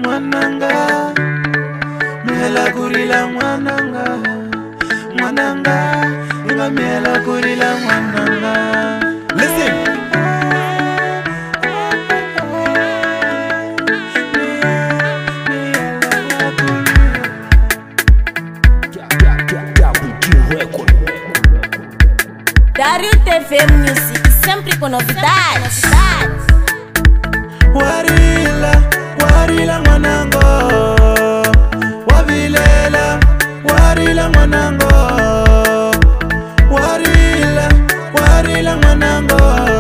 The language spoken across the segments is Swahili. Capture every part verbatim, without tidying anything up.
mwananga, miela kurila mwananga, mwananga, inga miela kurila mwananga. Listen. Dario T V Music, sempre com novidades. Warila, warila mwanango, wavilela, warila mwanango, warila, warila mwanango,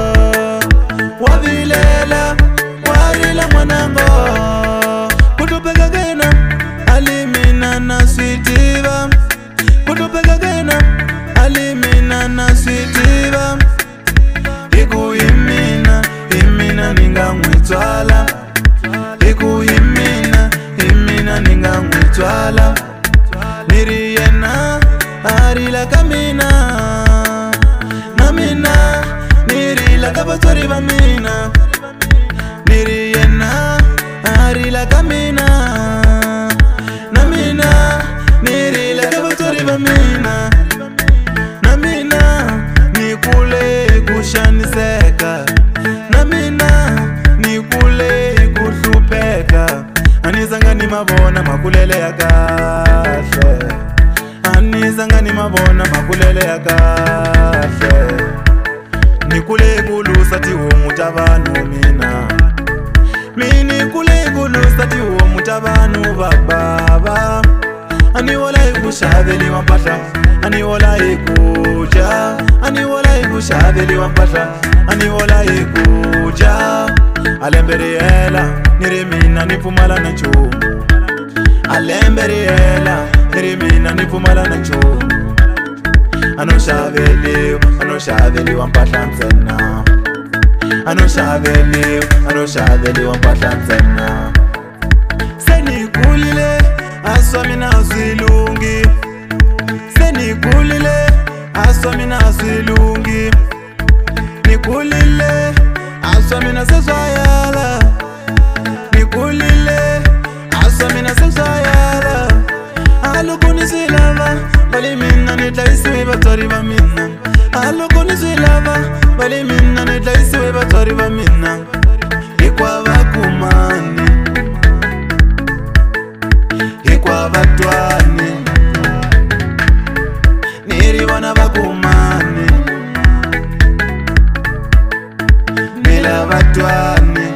wavilela, warila mwanango. Kutupeka gena, alimina na sweetiva. Kutupeka gena, alimina na sweetiva. Iku imina, imina ninga mwitwala. Iku imina, imina ninga mwitwala. Niriena, arila kamina. Namina, nirila kabatori bamina. Niriena, arila kamina. Namina, nirila kabatori bamina. Namina, nikule kushaniseka. Namina, nikule kuhlupeka. Anizanga ni mabona makulele ya kahle. Anizanga ni mabona makulele ya kahle. Nikule kulusa ti wo mutabanu mina. Mini kule kulusa ti wo mutabanu bababa. Ani wala ikushabeli wampata. Ani wala ikuja. Ani wala ikushabeli wampata. Ani wala ikuja. Alemberiela, nirimina nipumala na chuo. Alemberiela, nirimina nipumala na chuo. Ano shaveli, ano shaveli wampata msena. Ano shaveli, ano shaveli wampata msena. Seni kulile, aswamina asilungi. Seni kulile, aswamina asilungi. Nikulile, aswamina seswayala. Nikulile, aswamina seswayala. Alukuni silava, bali minna nitaisiwe batori ba minna. Alukuni silava, bali minna nitaisiwe batori ba minna. Ikwa vakumani, ikwa vatwani. Niribona vakumani, nila vatwani.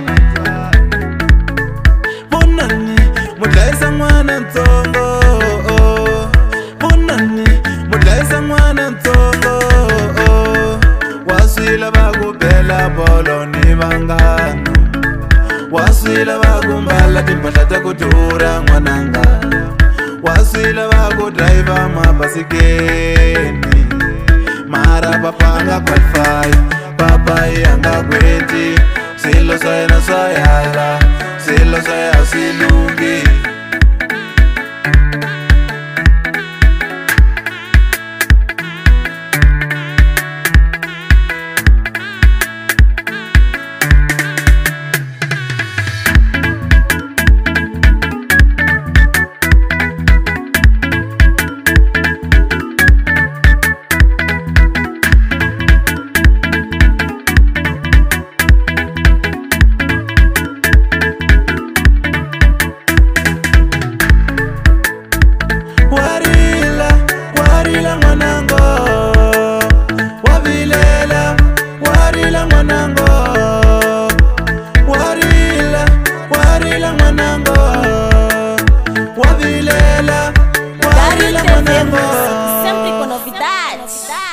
Bonani, mudlaisa mwana ntongo. Bonani, mudlaisa mwana ntongo. Wasila vakubela bolo ni vangano. Wasila vakumbala timpahla ta kudura mwananga. Wasila vakudriva mabasikeni. Mara papa anga qualify, papa anga kweti. Silo sayana sayala, silo saya silungi. Warila, warila mwanango, wavilela, warila mwanango. Warila, warila mwanango, wavilela, warila Dario T V mwanango. Music, sempre com novidades.